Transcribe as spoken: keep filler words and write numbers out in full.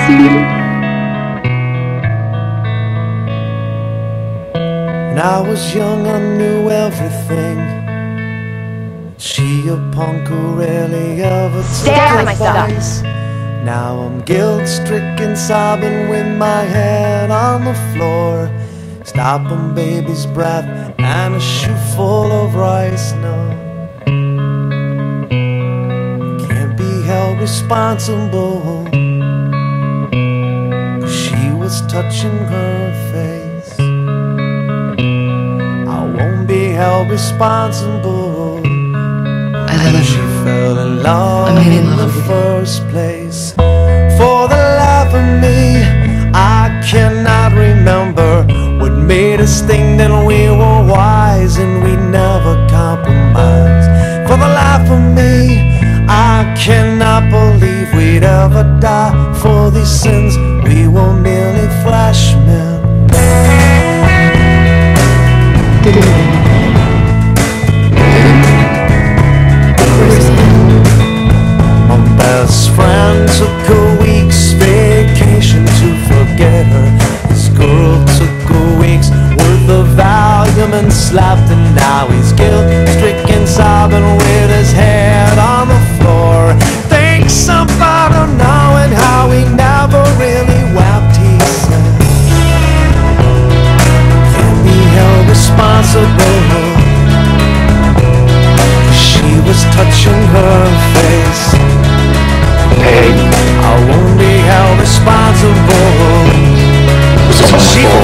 difficile. When I was young I knew everything. She a punk who rarely ever took advice. Now I'm guilt-stricken, sobbing with my head on the floor, stopping baby's breath and a shoe full of rice. No, can't be held responsible, 'cause she was touching her face. I won't be held responsible. I love She fell in love I made in in love the with first place. For the life of me, I cannot remember what made us think that we were wise and we never compromised. For the life of me, I cannot believe we'd ever die for these sins. We were merely flashmen. My best friend took a week's vacation to forget her. This girl took a week's worth of Valium and slapped him. Now he's guilt-stricken, sobbing with his head on the floor. Thanks about her knowing how he never really wept, he said. Can't be held responsible. She was touching her face. Hey, I won't be held responsible. She